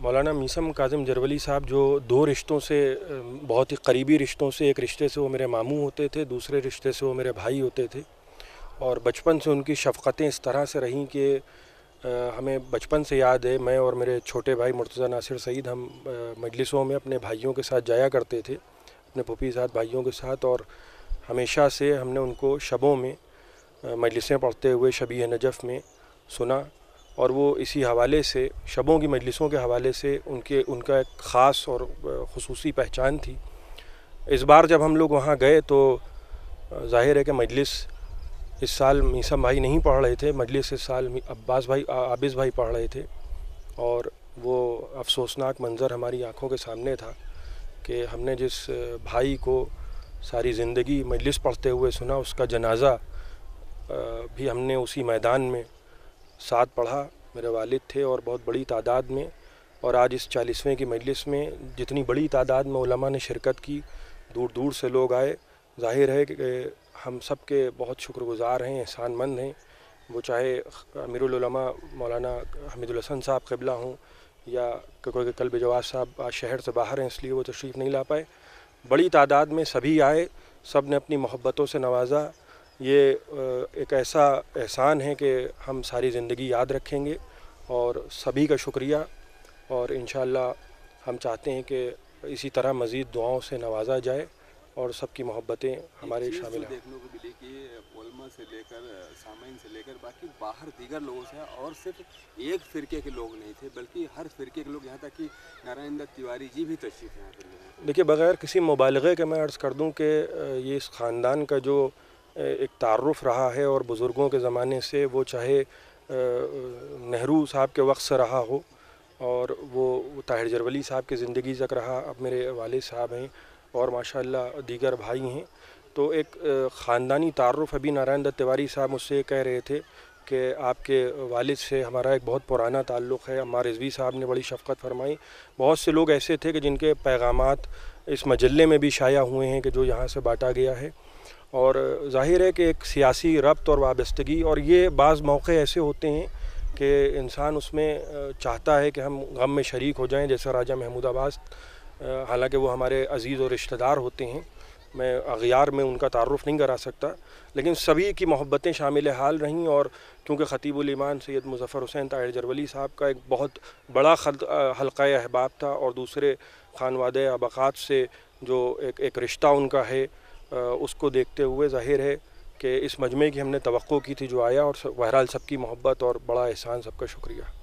مولانا میثم کاظم جرولی صاحب جو دو رشتوں سے بہت ہی قریبی رشتوں سے، ایک رشتے سے وہ میرے ماموں ہوتے تھے، دوسرے رشتے سے وہ میرے بھائی ہوتے تھے، اور بچپن سے ان کی شفقتیں اس طرح سے رہیں کہ ہمیں بچپن سے یاد ہے، میں اور میرے چھوٹے بھائی مرتضیٰ ناصر سعید ہم مجلسوں میں اپنے بھائیوں کے ساتھ جایا کرتے تھے، اپنے پھوپھی صاحب بھائیوں کے ساتھ، اور ہمیشہ سے ہم نے ان کو شبوں میں مجلسیں پڑھتے ہوئے شبیہ نجف میں سنا، اور وہ اسی حوالے سے شبوں کی مجلسوں کے حوالے سے ان کا ایک خاص اور خصوصی پہچان تھی۔ اس بار جب ہم لوگ وہاں گئے تو ظاہر ہے کہ مجلس اس سال میثم بھائی نہیں پڑھ رہے تھے، مجلس اس سال عابس بھائی پڑھ رہے تھے، اور وہ افسوسناک منظر ہماری آنکھوں کے سامنے تھا کہ ہم نے جس بھائی کو ساری زندگی مجلس پڑھتے ہوئے سنا، اس کا جنازہ بھی ہم نے اسی میدان میں ساتھ پڑھا، میرے والد تھے اور بہت بڑی تعداد میں، اور آج اس 40ویں کی مجلس میں جتنی بڑی تعداد میں علماء نے شرکت کی، دور دور سے لوگ آئے، ظاہر ہے کہ ہم سب کے بہت شکر گزار ہیں، احسان مند ہیں، وہ چاہے امیر العلماء مولانا حمید الحسن صاحب قبلہ ہوں، یا کوئی قلب جواز صاحب آج شہر سے باہر ہیں اس لیے وہ تشریف نہیں لا پائے، بڑی تعداد میں سبھی آئے، سب نے اپنی محبتوں سے نوازا۔ یہ ایک ایسا احسان ہے کہ ہم ساری زندگی یاد رکھیں گے، اور سبھی کا شکریہ، اور انشاءاللہ ہم چاہتے ہیں کہ اسی طرح مزید دعاؤں سے نوازا جائے اور سب کی محبتیں ہمارے شامل ہیں۔ دیکھنے کو ملی کہ علماء سے لے کر سامعین سے لے کر باقی باہر دیگر لوگوں سے، اور صرف ایک فرقے کے لوگ نہیں تھے بلکہ ہر فرقے کے لوگ، یہاں تک کہ نارائن دت تیواری جی بھی تشریف یہاں پر۔ دیکھیے، بغیر کسی مبالغے کے میں عرض کر دوں کہ یہ اس خاندان کا جو ایک تعارف رہا ہے اور بزرگوں کے زمانے سے، وہ چاہے نہرو صاحب کے وقت سے رہا ہو، اور وہ طاہر جرولی صاحب کی زندگی تک رہا، اب میرے والد صاحب ہیں اور ماشاءاللہ دیگر بھائی ہیں، تو ایک خاندانی تعارف۔ ابھی نارائن دت تیواری صاحب مجھ سے یہ کہہ رہے تھے کہ آپ کے والد سے ہمارا ایک بہت پرانا تعلق ہے، عمار رضوی صاحب نے بڑی شفقت فرمائی۔ بہت سے لوگ ایسے تھے کہ جن کے پیغامات اس مجلے میں بھی شائع ہوئے ہیں کہ جو یہاں سے بانٹا گیا ہے، اور ظاہر ہے کہ ایک سیاسی ربط اور وابستگی، اور یہ بعض موقع ایسے ہوتے ہیں کہ انسان اس میں چاہتا ہے کہ ہم غم میں شریک ہو جائیں، جیسے راجہ محمود عباس، حالانکہ وہ ہمارے عزیز اور رشتہ دار ہوتے ہیں، میں اغیار میں ان کا تعارف نہیں کرا سکتا، لیکن سبھی کی محبتیں شامل حال رہیں، اور کیونکہ خطیب الایمان سید مظفر حسین طاہر جرولی صاحب کا ایک بہت بڑا حلقہ احباب تھا، اور دوسرے خانوادہ ابقات سے جو ایک رشتہ ان کا ہے، اس کو دیکھتے ہوئے ظاہر ہے کہ اس مجمع کی ہم نے توقع کی تھی جو آیا، اور بہرحال سب کی محبت اور بڑا احسان، سب کا شکریہ۔